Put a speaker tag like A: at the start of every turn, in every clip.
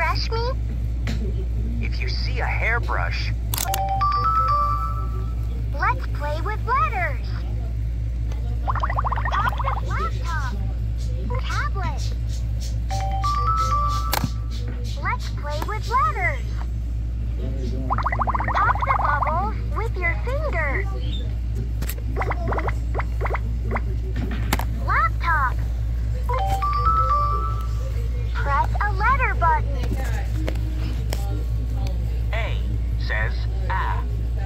A: brush me?
B: If you see a hairbrush,
A: Let's play with letters. Optic laptop. Tablet. Let's play with letters. Pop the bubbles with your finger. Laptop. Press a letter button.
B: A says ah.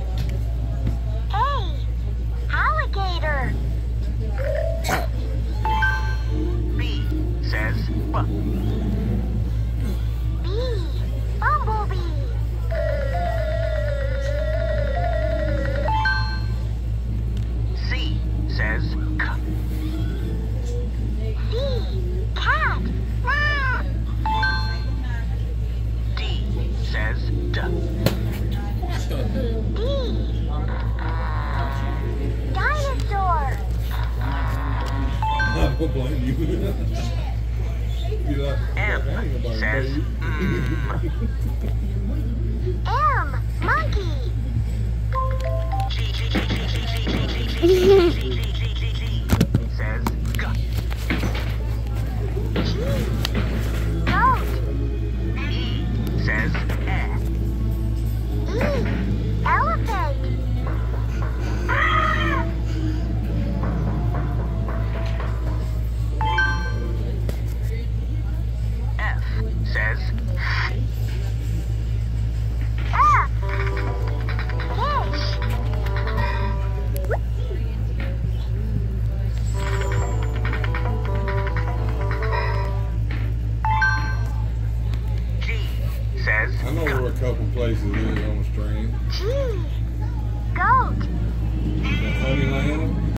A: A. Alligator.
B: B says b.
A: B. Bumblebee.
B: C says k.
A: C. Cat.
B: D says d.
A: D. Dinosaur.
C: I don't blame you. You like,
B: M says
A: M. Monkey.
B: G says g.
A: G. Goat.
B: E says eh.
A: E. Elephant.
B: F says
A: F. Fish.
B: G says
C: I know where a couple places is on the stream.
A: G. Goat.
C: Honeyland.